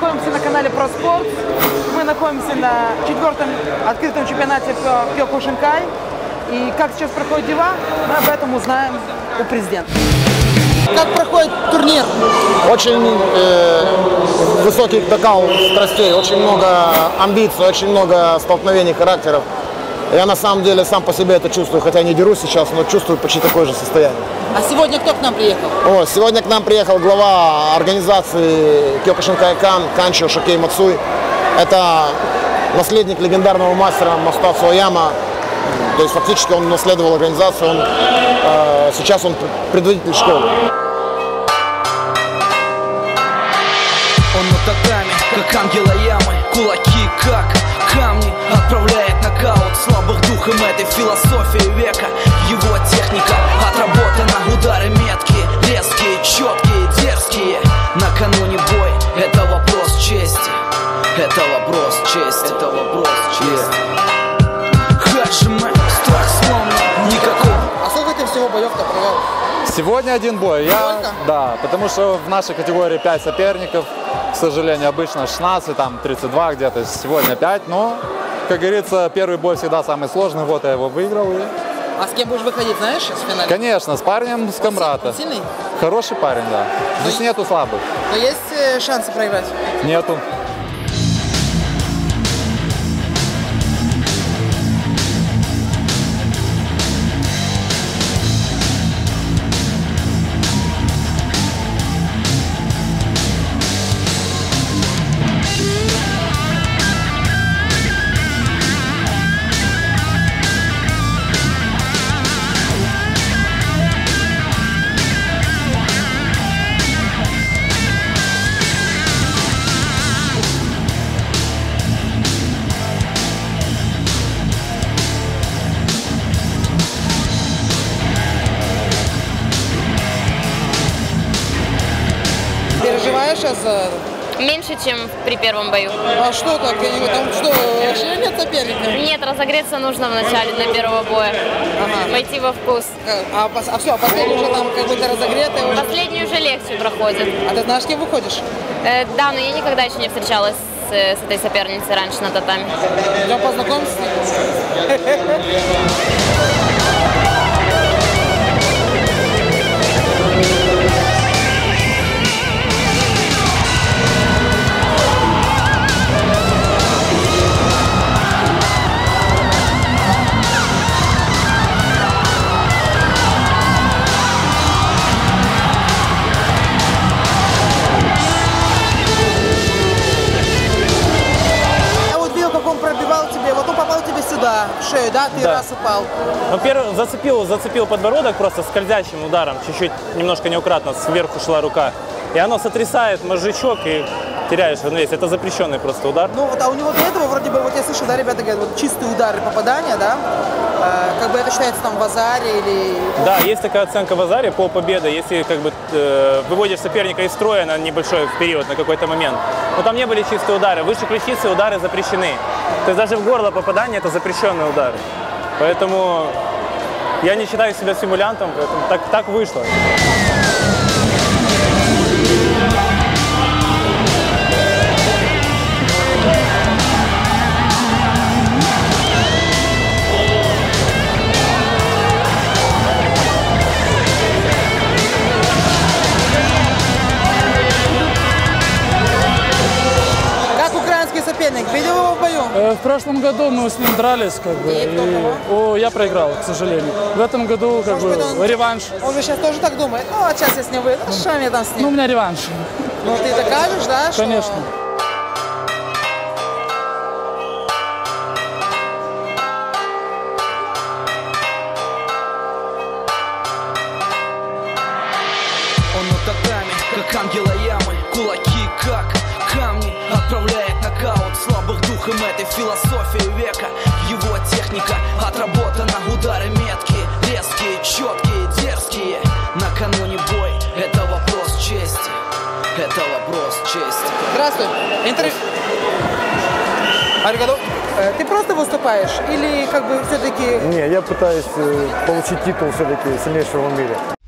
находимся на канале ProSport. Мы находимся на 4-м открытом чемпионате Киокушинкай. И как сейчас проходят дела, мы об этом узнаем у президента. Как проходит турнир? Очень высокий накал страстей, очень много амбиций, очень много столкновений характеров. Я на самом деле сам по себе это чувствую, хотя не дерусь сейчас, но чувствую почти такое же состояние. А сегодня кто к нам приехал? Сегодня к нам приехал глава организации Киокушинкай Канчо Шокей Мацуй. Это наследник легендарного мастера Масутацу Аяма. То есть фактически он наследовал организацию, сейчас он предводитель школы. Он на татами, как ангел Аямы, кулаки как камни, отправляет нокаут слабых духом этой философии века. Его техника отработана, удары меткие, резкие, четкие, дерзкие. Накануне бой, это вопрос чести, это вопрос чести, это вопрос чести. Хаджиме, страх сломный, никакого. А сколько ты всего боев-то провел? Сегодня один бой. Да, потому что в нашей категории 5 соперников, к сожалению, обычно 16, там 32 где-то, сегодня 5, но, как говорится, первый бой всегда самый сложный, вот я его выиграл. А с кем будешь выходить, знаешь, в финале? Конечно, с парнем с Камрата. Он сильный? Хороший парень, да. Здесь нету слабых. Но есть шансы проиграть? Нету. Переживаешь за... Меньше, чем при первом бою. А что так? Там что, вообще нет соперника? Нет, разогреться нужно в начале для первого боя. Ага. Войти во вкус. А все, а последний уже там как будто разогретый уже. Последний уже легче проходит. А ты знаешь, с кем выходишь? Да, но я никогда еще не встречалась с этой соперницей раньше на татами. Идем познакомимся с ней. В шею, да? Ты раз упал. Ну, первый зацепил подбородок просто скользящим ударом, чуть-чуть, немножко неаккуратно, сверху шла рука. И оно сотрясает мозжечок и теряешь равновесие. Это запрещенный просто удар. Ну вот, а у него до этого вроде бы, вот я слышал, да, ребята говорят, вот чистые удары попадания, да? Как бы это считается там в азаре или... Да, есть такая оценка в азаре по победе, если как бы выводишь соперника из строя на небольшой период, на какой-то момент. Но там не были чистые удары. Выше ключицы удары запрещены. То есть даже в горло попадание – это запрещенные удары. Поэтому я не считаю себя симулянтом, поэтому так вышло. Соперник, видел его в бою? В прошлом году мы с ним дрались, как бы, и я проиграл, к сожалению. В этом году, как бы, реванш. Он же сейчас тоже так думает. Ну, а сейчас я с ним выйду, что мне там с ним? Ну, у меня реванш. Ну, ты докажешь, да? Конечно. Он на татами, как ангел Аямы, кулаки как камни, отправляет нокаут слабых духом этой философии века. Его техника отработана, удары меткие, резкие, четкие, дерзкие. Накануне бой, это вопрос чести, это вопрос чести. Здравствуй. Ты просто выступаешь или как бы все-таки... Не, я пытаюсь получить титул все-таки сильнейшего в мире.